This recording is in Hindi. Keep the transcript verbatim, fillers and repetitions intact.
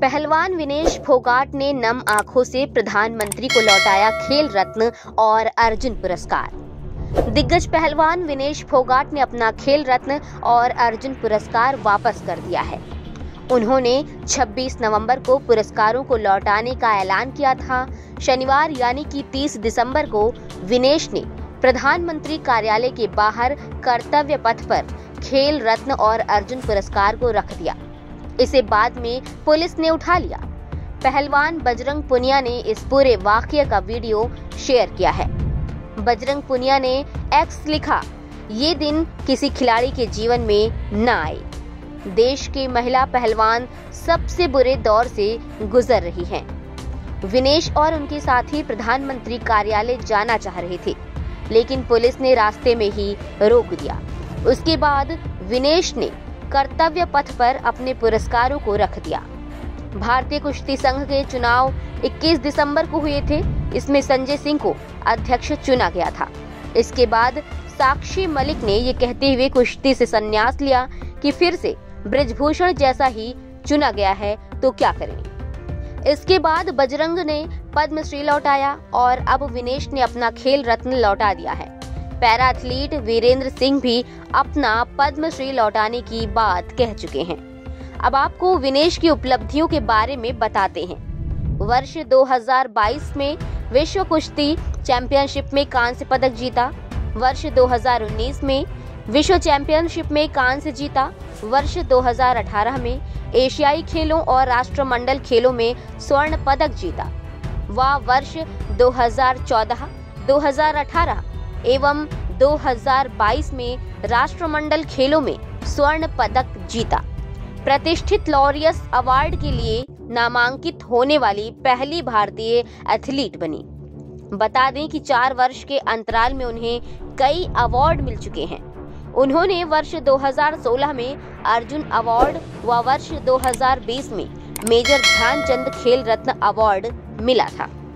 पहलवान विनेश फोगाट ने नम आंखों से प्रधानमंत्री को लौटाया खेल रत्न और अर्जुन पुरस्कार। दिग्गज पहलवान विनेश फोगाट ने अपना खेल रत्न और अर्जुन पुरस्कार वापस कर दिया है। उन्होंने छब्बीस नवंबर को पुरस्कारों को लौटाने का ऐलान किया था। शनिवार यानी कि तीस दिसंबर को विनेश ने प्रधानमंत्री कार्यालय के बाहर कर्तव्य पथ पर खेल रत्न और अर्जुन पुरस्कार को रख दिया। इसे बाद में पुलिस ने उठा लिया। पहलवान बजरंग पुनिया ने इस पूरे वाकये का वीडियो शेयर किया है। बजरंग पुनिया ने एक्स लिखा, ये दिन किसी खिलाड़ी के जीवन में न आए। देश की महिला पहलवान सबसे बुरे दौर से गुजर रही हैं। विनेश और उनके साथी प्रधानमंत्री कार्यालय जाना चाह रहे थे, लेकिन पुलिस ने रास्ते में ही रोक दिया। उसके बाद विनेश ने कर्तव्य पथ पर अपने पुरस्कारों को रख दिया। भारतीय कुश्ती संघ के चुनाव इक्कीस दिसंबर को हुए थे। इसमें संजय सिंह को अध्यक्ष चुना गया था। इसके बाद साक्षी मलिक ने ये कहते हुए कुश्ती से संन्यास लिया कि फिर से बृजभूषण जैसा ही चुना गया है तो क्या करें। इसके बाद बजरंग ने पद्मश्री लौटाया और अब विनेश ने अपना खेल रत्न लौटा दिया है। पैरा एथलीट वीरेंद्र सिंह भी अपना पद्मश्री लौटाने की बात कह चुके हैं। अब आपको विनेश की उपलब्धियों के बारे में बताते हैं। वर्ष दो हज़ार बाईस में विश्व कुश्ती चैंपियनशिप में कांस्य पदक जीता। वर्ष दो हज़ार उन्नीस में विश्व चैंपियनशिप में कांस्य जीता। वर्ष दो हज़ार अठारह में एशियाई खेलों और राष्ट्रमंडल खेलों में स्वर्ण पदक जीता। वह वर्ष दो हज़ार चौदह, दो हज़ार अठारह एवं दो हज़ार बाईस में राष्ट्रमंडल खेलों में स्वर्ण पदक जीता। प्रतिष्ठित लॉरियस अवार्ड के लिए नामांकित होने वाली पहली भारतीय एथलीट बनी। बता दें कि चार वर्ष के अंतराल में उन्हें कई अवार्ड मिल चुके हैं। उन्होंने वर्ष दो हज़ार सोलह में अर्जुन अवार्ड व वर्ष दो हज़ार बीस में मेजर ध्यानचंद खेल रत्न अवार्ड मिला था।